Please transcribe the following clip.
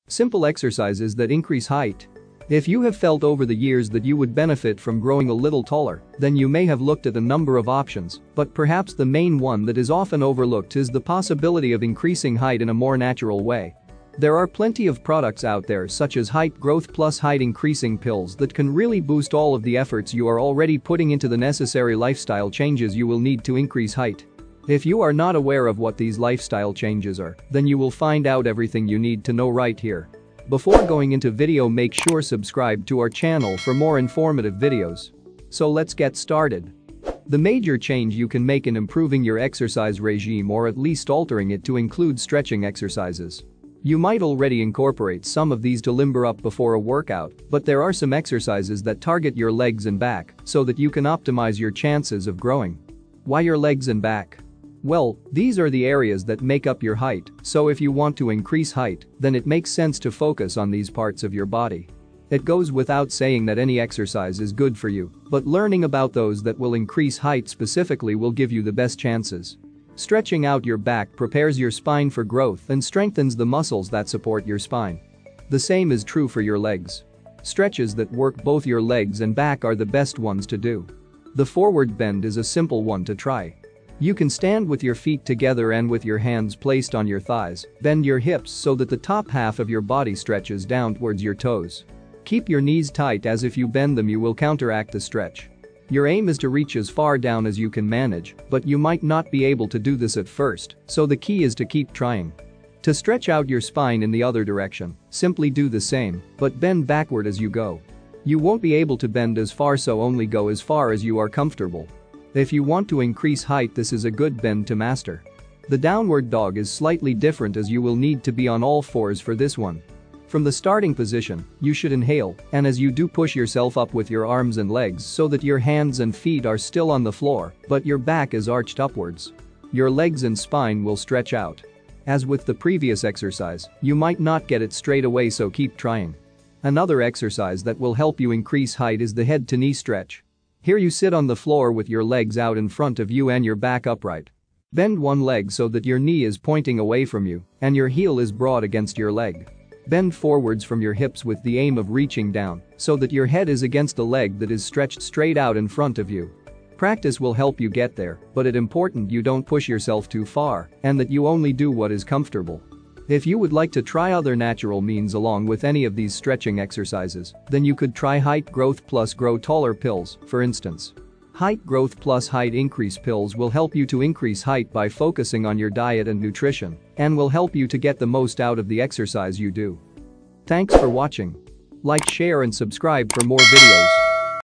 Simple exercises that increase height. If you have felt over the years that you would benefit from growing a little taller, then you may have looked at a number of options, but perhaps the main one that is often overlooked is the possibility of increasing height in a more natural way. There are plenty of products out there such as Height Growth Plus height increasing pills that can really boost all of the efforts you are already putting into the necessary lifestyle changes you will need to increase height. If you are not aware of what these lifestyle changes are, then you will find out everything you need to know right here. Before going into video, make sure subscribe to our channel for more informative videos. So let's get started. The major change you can make in improving your exercise regime, or at least altering it to include stretching exercises. You might already incorporate some of these to limber up before a workout, but there are some exercises that target your legs and back so that you can optimize your chances of growing. Why your legs and back? Well, these are the areas that make up your height, so if you want to increase height, then it makes sense to focus on these parts of your body. It goes without saying that any exercise is good for you, but learning about those that will increase height specifically will give you the best chances. Stretching out your back prepares your spine for growth and strengthens the muscles that support your spine. The same is true for your legs. Stretches that work both your legs and back are the best ones to do. The forward bend is a simple one to try. You can stand with your feet together and with your hands placed on your thighs, bend your hips so that the top half of your body stretches down towards your toes. Keep your knees tight, as if you bend them you will counteract the stretch. Your aim is to reach as far down as you can manage, but you might not be able to do this at first, so the key is to keep trying. To stretch out your spine in the other direction, simply do the same, but bend backward as you go. You won't be able to bend as far, so only go as far as you are comfortable. If you want to increase height, this is a good bend to master. The downward dog is slightly different, as you will need to be on all fours for this one. From the starting position, you should inhale, and as you do, push yourself up with your arms and legs so that your hands and feet are still on the floor, but your back is arched upwards. Your legs and spine will stretch out. As with the previous exercise, you might not get it straight away, so keep trying. Another exercise that will help you increase height is the head to knee stretch. Here you sit on the floor with your legs out in front of you and your back upright. Bend one leg so that your knee is pointing away from you and your heel is broad against your leg. Bend forwards from your hips with the aim of reaching down so that your head is against the leg that is stretched straight out in front of you. Practice will help you get there, but it's important you don't push yourself too far and that you only do what is comfortable. If you would like to try other natural means along with any of these stretching exercises, then you could try Height Growth Plus Grow Taller pills, for instance. Height Growth Plus height increase pills will help you to increase height by focusing on your diet and nutrition, and will help you to get the most out of the exercise you do. Thanks for watching. Like, share and subscribe for more videos.